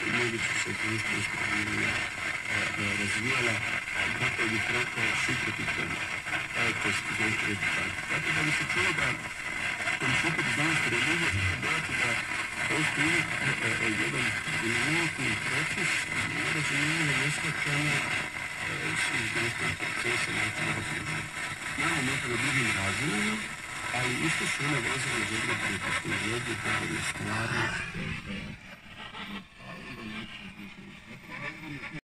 moguće se ekonomska istraživanja razvijala, kako bih rekao, suprotno tome, to su znanstveni rezultati. Tako da bi se čulo da sukob znanosti i religije se dodati da postoji jedan dominantni proces nerazumijevanja, neshvaćanja svih znanstvenih procesa na razvijenju. Naravno, možda na drugim razinama, ali isto su one vezane za određene tehnologije, stvari,